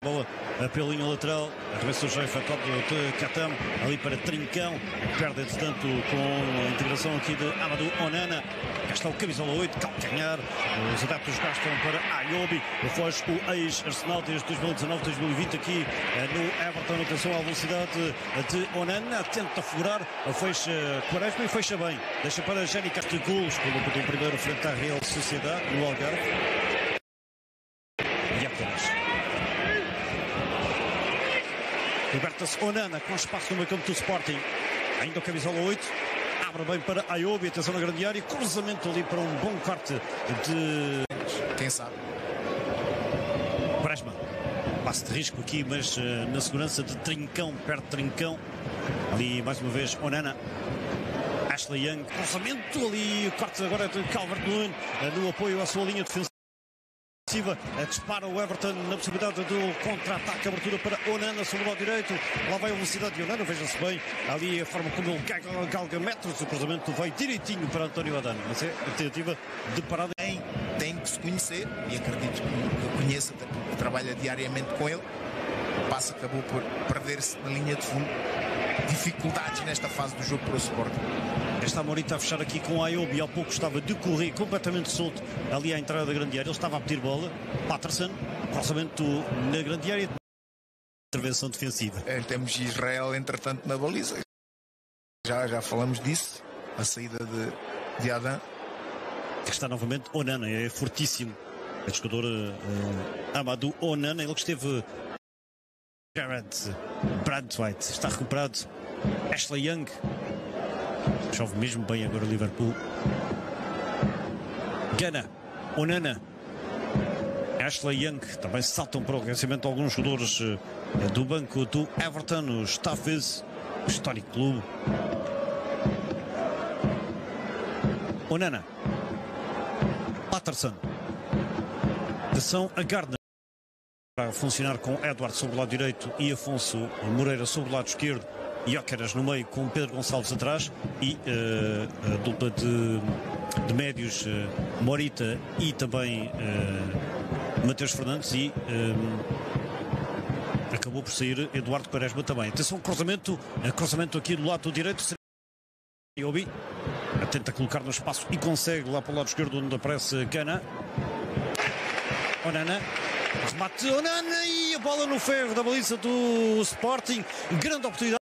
bola pela linha lateral, arremessa o Jair Jacob de Katam, ali para Trincão, perde entretanto com a integração aqui de Amadou Onana. Cá está o camisola 8, calcanhar, os adeptos gastam para Ayobi, foge o ex-Arsenal desde 2019-2020 aqui no Everton. Atenção à velocidade de Onana, tenta furar, fecha Quaresma e fecha bem, deixa para Jenny Castegolos, colocou o primeiro frente à Real Sociedade no Algarve. E apenas liberta-se Onana com espaço no meio campo do Sporting, ainda o camisola 8, abre bem para Ayobi, atenção na grande área, cruzamento ali para um bom corte de... Quem sabe? Quaresma, passe de risco aqui, mas na segurança de Trincão, perto de Trincão, ali mais uma vez Onana. Ashley Young, cruzamento ali, corte agora de Calvert-Lewin no apoio à sua linha defensiva. Dispara o Everton na possibilidade do contra-ataque, abertura para Onana sobre o lado direito. Lá vai a velocidade de Onana, veja-se bem ali a forma como ele galga metros. O cruzamento vai direitinho para António Adano, mas é a tentativa de parada. Tem que se conhecer, e acredito que eu conheço, até porque trabalha diariamente com ele. O passe acabou por perder-se na linha de fundo. Dificuldades nesta fase do jogo para o Sporting. Está a Morita a fechar aqui com a Ayobi, há pouco estava de correr completamente solto ali à entrada da grande área, ele estava a pedir bola. Patterson, cruzamento na grande área, intervenção defensiva. Temos Israel entretanto na baliza, já falamos disso, a saída de Adam. Está novamente Onana, é fortíssimo, é jogador Amadou Onana, ele que esteve... Jared Brandtweit está recuperado. Ashley Young chove mesmo bem agora o Liverpool. Gana, Onana, Ashley Young, também saltam para o aquecimento alguns jogadores do banco do Everton, o Staffes, o histórico clube. Onana, Patterson, atenção a Gardner. Para funcionar com Edward sobre o lado direito e Afonso Moreira sobre o lado esquerdo, e Jóqueras no meio com Pedro Gonçalves atrás, e a dupla de médios Morita e também Mateus Fernandes, e acabou por sair Eduardo Quaresma também. Atenção, cruzamento aqui do lado direito. Ayobi tenta colocar no espaço e consegue lá para o lado esquerdo, onde aparece Gana. Onana, remate Onana e a bola no ferro da baliza do Sporting. Grande oportunidade.